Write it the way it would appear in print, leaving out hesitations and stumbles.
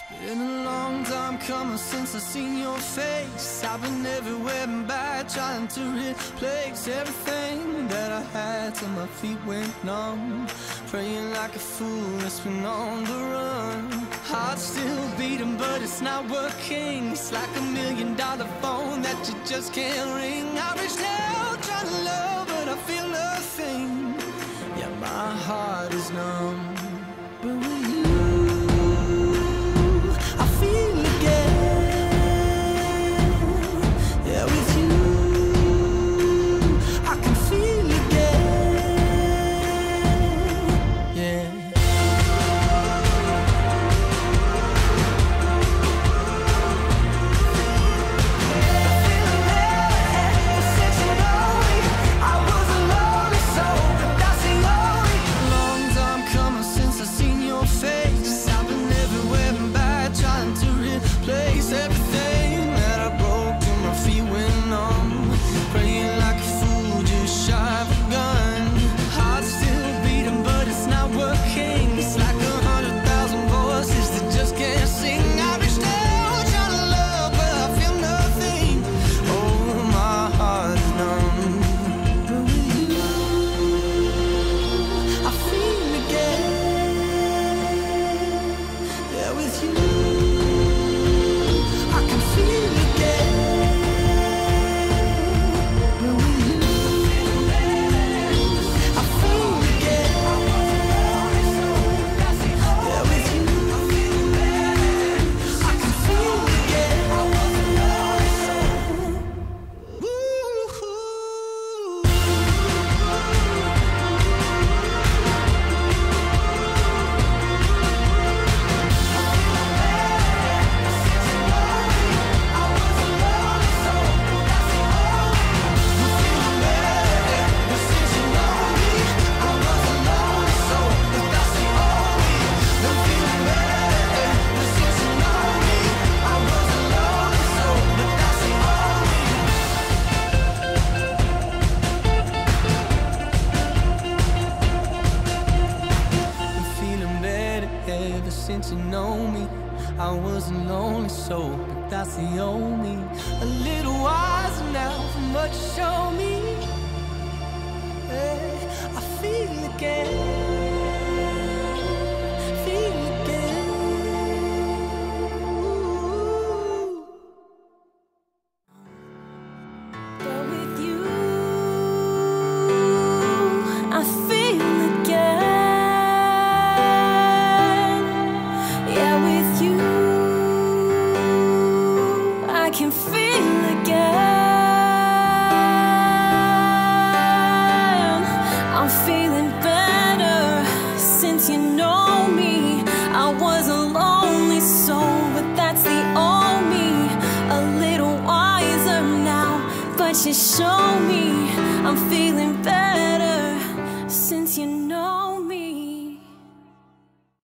Been a long time coming since I seen your face. I've been everywhere and back, trying to replace everything that I had till my feet went numb. Praying like a fool that's been on the run. Heart still beating but it's not working. It's like $1,000,000 phone that you just can't ring. I reached out trying to love but I feel nothing. Yeah, my heart is numb. But with you I feel again. Yeah, with you I can feel again. Yeah. Place everything that I broke till my feet went numb. Praying like a fool just shy of a gun. Heart still beating but it's not working. It's like 100,000 voices that just can't sing. I reached out trying to love but I feel nothing. Oh, my heart is numb. But with you I feel again. Yeah, with you ever since you know me. I was a lonely soul, but that's the only. A little wiser now from what you show me. Hey, I feel again. Feel again. Ooh. But with you I feel again. I can feel again. I'm feeling better since you know me. I was a lonely soul, but that's the old me. A little wiser now, but you show me I'm feeling better since you know me.